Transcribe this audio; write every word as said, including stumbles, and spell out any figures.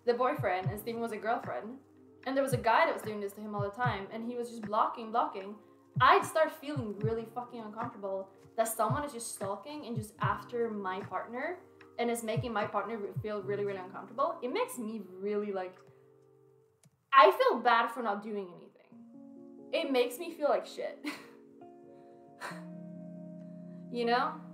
the boyfriend and Steven was a girlfriend, and there was a guy that was doing this to him all the time, and he was just blocking, blocking, I'd start feeling really fucking uncomfortable that someone is just stalking and just after my partner and is making my partner feel really, really uncomfortable. It makes me really like, I feel bad for not doing anything. It makes me feel like shit. You know?